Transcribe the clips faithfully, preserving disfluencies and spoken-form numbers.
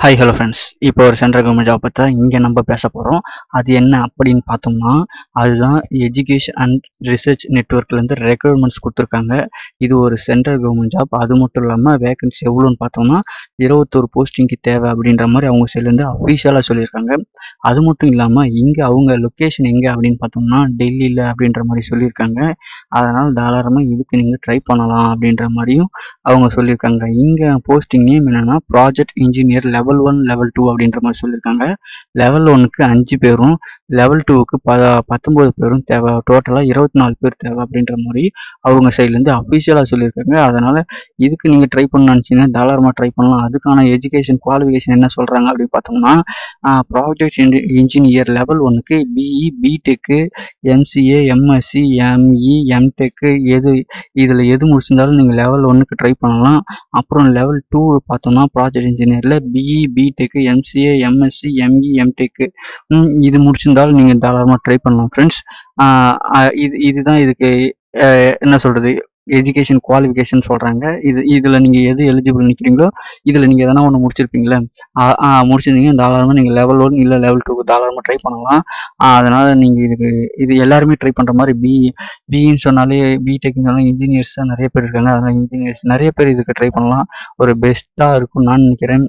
Hi hello friends. இப்போ ஒரு central government job பற்றி இங்கே நம்ம பேச போகிறோம். அது என்ன அப்படின்னு பார்த்தோம்னா, அதுதான் எஜுகேஷன் அண்ட் ரிசர்ச் நெட்ஒர்க்லேருந்து ரெக்ரூட்மெண்ட்ஸ் கொடுத்துருக்காங்க. இது ஒரு சென்ட்ரல் கவர்மெண்ட் ஜாப். அது மட்டும் இல்லாமல் வேகன்சி எவ்வளோன்னு பார்த்தோம்னா இருபத்தொரு போஸ்டிங்க்கு தேவை அப்படின்ற மாதிரி அவங்க சைட்லேருந்து அஃபீஷியலாக சொல்லியிருக்காங்க. அது மட்டும் இல்லாமல் இங்கே அவங்க லொக்கேஷன் எங்கே அப்படின்னு பார்த்தோம்னா டெல்லியில் அப்படின்ற மாதிரி சொல்லியிருக்காங்க. அதனால் தாராளமாக இதுக்கு நீங்கள் ட்ரை பண்ணலாம் அப்படின்ற மாதிரியும் அவங்க சொல்லியிருக்காங்க. இங்கே போஸ்டிங் நேம் என்னென்னா project engineer level one level two அப்படின்ற மாதிரி சொல்லியிருக்காங்க. லெவல் ஒன்னுக்கு அஞ்சு பேரும் லெவல் டூவுக்கு ப பத்தொம்போது பேரும் தேவை. டோட்டலாக இருபத்தி நாலு பேர் தேவை அப்படின்ற மாதிரி அவங்க சைட்லேருந்து அஃபீஷியலாக சொல்லியிருக்காங்க. அதனால் இதுக்கு நீங்கள் ட்ரை பண்ண நினச்சிங்கன்னா தாராளமாக ட்ரை பண்ணலாம். அதுக்கான எஜுகேஷன் குவாலிஃபிகேஷன் என்ன சொல்கிறாங்க அப்படின்னு பார்த்தோம்னா, ப்ராஜெக்ட் இன்ஜினியர் லெவல் ஒன்னுக்கு BE BTech MCA MSc ME MTech எது இதில் எது முடிச்சிருந்தாலும் நீங்கள் லெவல் ஒன்னுக்கு ட்ரை பண்ணலாம். அப்புறம் லெவல் டூ பார்த்தோம்னா ப்ராஜெக்ட் இன்ஜினியரில் BE BTech MCA MSc ME MTech இது முடிச்சிருந்தாலும் நீங்கள் தாராளமாக ட்ரை பண்ணலாம் ஃப்ரெண்ட்ஸ். இது இதுதான் இதுக்கு என்ன சொல்கிறது எஜுகேஷன் குவாலிஃபிகேஷன் சொல்கிறாங்க. இது இதில் நீங்கள் எது எலிஜிபிள் நிற்கிறீங்களோ இதில் நீங்கள் எதனா ஒன்று முடிச்சிருப்பீங்களே, முடிச்சிருந்தீங்க தாராளமாக நீங்கள் லெவல் ஒன் இல்லை லெவல் டூக்கு தாராளமாக ட்ரை பண்ணலாம். அதனால் நீங்கள் இதுக்கு இது எல்லாருமே ட்ரை பண்ணுற மாதிரி பி பின்னு சொன்னாலே பிடெக்னு சொன்னாலும் இன்ஜினியர்ஸ் தான் நிறைய பேர் இருக்காங்க. அதனால் இன்ஜினியர்ஸ் நிறைய பேர் இதுக்கு ட்ரை பண்ணலாம். ஒரு பெஸ்ட்டாக இருக்கும்னு நான் நினைக்கிறேன்.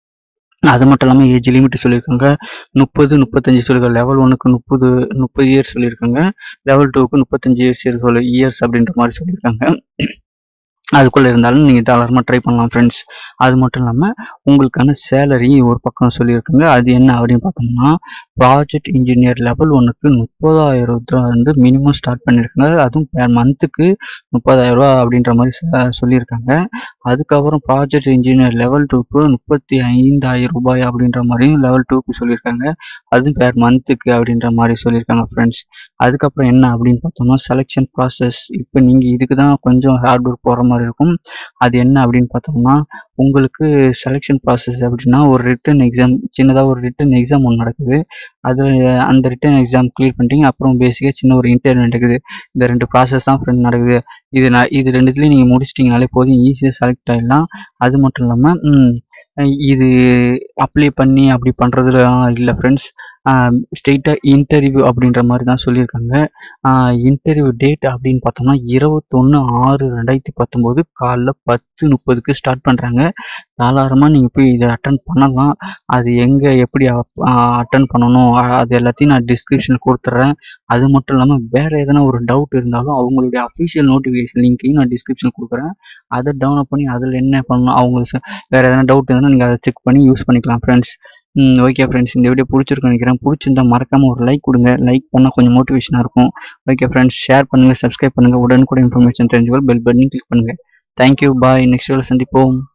அது மட்டும் இல்லாமல் ஏஜ் லிமிட் சொல்லியிருக்காங்க முப்பது முப்பத்தஞ்சு சொல்லியிருக்காங்க. லெவல் ஒன்னுக்கு முப்பது முப்பது இயர்ஸ் சொல்லியிருக்காங்க. லெவல் டூக்கு முப்பத்தஞ்சு இயர்ஸ் சொல்லி இயர்ஸ் அப்படின்ற மாதிரி சொல்லியிருக்காங்க. அதுக்குள்ளே இருந்தாலும் நீங்கள் தாராளமாக ட்ரை பண்ணலாம் ஃப்ரெண்ட்ஸ். அது மட்டும் இல்லாமல் உங்களுக்கான சேலரி ஒரு பக்கம் சொல்லியிருக்காங்க. அது என்ன அப்படின்னு பார்த்தோம்னா, ப்ராஜெக்ட் இன்ஜினியர் லெவல் ஒன்னுக்கு முப்பதாயிரம் ரூபா வந்து மினிமம் ஸ்டார்ட் பண்ணியிருக்காங்க. அதுவும் பேர் மந்த்துக்கு முப்பதாயிரம் ரூபா அப்படின்ற மாதிரி சொல்லியிருக்காங்க. அதுக்கப்புறம் ப்ராஜெக்ட் இன்ஜினியர் லெவல் டூக்கு முப்பத்தி ஐந்தாயிரம் ரூபாய் அப்படின்ற மாதிரியும் லெவல் டூக்கு சொல்லியிருக்காங்க. அதுவும் பேர் மந்த்துக்கு அப்படின்ற மாதிரி சொல்லியிருக்காங்க ஃப்ரெண்ட்ஸ். அதுக்கப்புறம் என்ன அப்படின்னு பார்த்தோம்னா செலெக்ஷன் ப்ராசஸ். இப்போ நீங்கள் இதுக்கு தான் கொஞ்சம் ஹார்ட் ஒர்க் போகிற மாதிரி இருக்கும். அது என்ன அப்படின்னு பார்த்தோம்னா, உங்களுக்கு செலெக்ஷன் ப்ராசஸ் அப்படின்னா ஒரு ரிட்டன் எக்ஸாம், சின்னதாக ஒரு ரிட்டன் எக்ஸாம் ஒன்று நடக்குது. அது அந்த ரிட்டன் எக்ஸாம் கிளியர் பண்ணிட்டீங்க. அப்புறம் பேசிக்காக சின்ன ஒரு இன்டர்வியூ நடக்குது. இந்த ரெண்டு ப்ராசஸ் தான் ஃப்ரெண்ட் நடக்குது. இது நான் இது ரெண்டுத்துலேயும் நீங்கள் முடிச்சிட்டிங்கனாலே போதும், ஈஸியாக செலக்ட் ஆகிடலாம். அது மட்டும் இல்லாமல் இது அப்ளை பண்ணி அப்படி பண்ணுறதுலாம் இல்லை ஃப்ரெண்ட்ஸ். ஸ்ட்ரெயிட்டாக இன்டர்வியூ அப்படின்ற மாதிரி தான் சொல்லியிருக்காங்க. இன்டர்வியூ டேட் அப்படின்னு பார்த்தோம்னா இருபத்தொன்று ஆறு ரெண்டாயிரத்தி பத்தொம்போது காலைல பத்து முப்பதுக்கு ஸ்டார்ட் பண்ணுறாங்க. தாராளமாக நீங்கள் போய் இதை அட்டன் பண்ணலாம். அது எங்கே எப்படி அட்டன் பண்ணணும் அது எல்லாத்தையும் நான் டிஸ்கிரிப்ஷனில் கொடுத்துட்றேன். அது மட்டும் இல்லாமல் வேறு எதனா ஒரு டவுட் இருந்தாலும் அவங்களுடைய அஃபிஷியல் நோட்டிஃபிகேஷன் லிங்க்கையும் நான் டிஸ்கிரிப்ஷனில் கொடுக்குறேன். அதை டவுன்லோட் பண்ணி அதில் என்ன பண்ணணும், அவங்களுக்கு வேறு எதனா டவுட் இருந்தாலும் நீங்கள் அதை செக் பண்ணி யூஸ் பண்ணிக்கலாம் ஃப்ரெண்ட்ஸ். ம் ஓகே ஃப்ரெண்ட்ஸ், இந்த வீடியோ பிடிச்சிருக்குன்னு நினைக்கிறேன். பிடிச்சிருந்தா மறக்காமல் ஒரு லைக் கொடுங்க. லைக் பண்ணால் கொஞ்சம் மோட்டிவேஷனாக இருக்கும். ஓகே ஃப்ரெண்ட்ஸ், ஷேர் பண்ணுங்கள், சப்ஸ்கிரைப் பண்ணுங்கள். உடனுக்குடன் இன்ஃபர்மேஷன் தெரிஞ்சுக்கொள்ள பெல் பட்டனையும் கிளிக் பண்ணுங்கள். Thank you, bye. நெக்ஸ்ட் வீடியோவில் சந்திப்போம்.